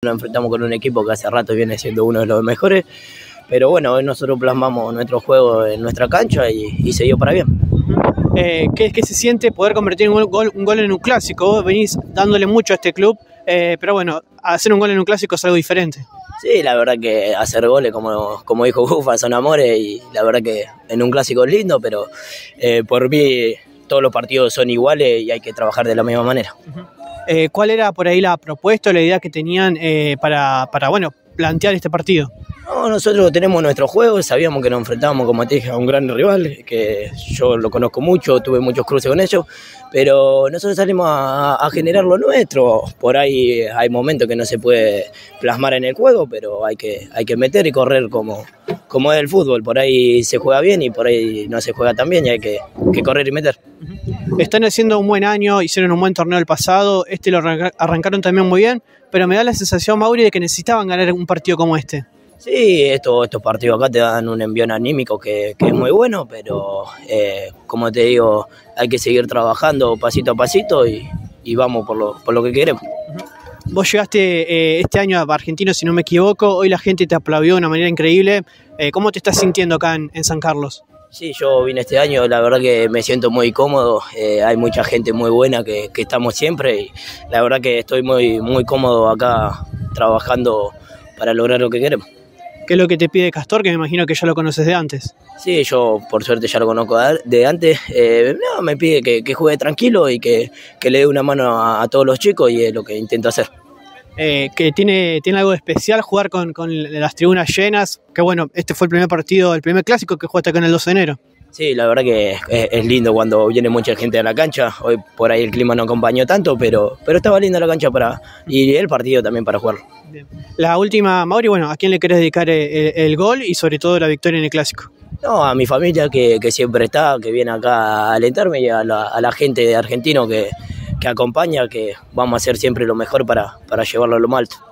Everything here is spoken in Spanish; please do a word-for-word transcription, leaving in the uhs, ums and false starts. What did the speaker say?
nos enfrentamos con un equipo que hace rato viene siendo uno de los mejores, pero bueno, hoy nosotros plasmamos nuestro juego en nuestra cancha y, y se dio para bien. Eh, ¿qué, ¿Qué se siente poder convertir un gol, un gol en un clásico? Vos venís dándole mucho a este club, eh, pero bueno, hacer un gol en un clásico es algo diferente. Sí, la verdad que hacer goles, como, como dijo Bufa, son amores y la verdad que en un clásico es lindo, pero eh, por mí todos los partidos son iguales y hay que trabajar de la misma manera. Uh-huh. eh, ¿Cuál era por ahí la propuesta o la idea que tenían eh, para, para bueno, plantear este partido? No, nosotros tenemos nuestro juego, sabíamos que nos enfrentábamos, como te dije, a un gran rival, que yo lo conozco mucho, tuve muchos cruces con ellos, pero nosotros salimos a, a generar lo nuestro. Por ahí hay momentos que no se puede plasmar en el juego, pero hay que, hay que meter y correr como, como es el fútbol. Por ahí se juega bien y por ahí no se juega tan bien y hay que, que correr y meter. Están haciendo un buen año, hicieron un buen torneo el pasado, este lo arrancaron también muy bien, pero me da la sensación, Mauri, de que necesitaban ganar un partido como este. Sí, esto, estos partidos acá te dan un envión anímico que, que es muy bueno, pero eh, como te digo, hay que seguir trabajando pasito a pasito y, y vamos por lo, por lo que queremos. Vos llegaste eh, este año a Argentino, si no me equivoco, hoy la gente te aplaudió de una manera increíble. Eh, ¿Cómo te estás sintiendo acá en, en San Carlos? Sí, yo vine este año, la verdad que me siento muy cómodo, eh, hay mucha gente muy buena que, que estamos siempre y la verdad que estoy muy, muy cómodo acá trabajando para lograr lo que queremos. ¿Qué es lo que te pide Castor, que me imagino que ya lo conoces de antes? Sí, yo por suerte ya lo conozco de antes. Eh, no, me pide que, que juegue tranquilo y que, que le dé una mano a, a todos los chicos y es lo que intento hacer. Eh, que tiene, tiene algo de especial jugar con, con las tribunas llenas, que bueno, este fue el primer partido, el primer clásico que jugaste acá en el doce de enero. Sí, la verdad que es, es lindo cuando viene mucha gente a la cancha. Hoy por ahí el clima no acompañó tanto, pero, pero estaba linda la cancha para y el partido también para jugarlo. Bien. La última, Mauri, bueno, ¿a quién le querés dedicar el, el gol y sobre todo la victoria en el clásico? No, a mi familia que, que siempre está, que viene acá a alentarme y a la, a la gente de Argentino que, que acompaña, que vamos a hacer siempre lo mejor para, para llevarlo a lo más alto.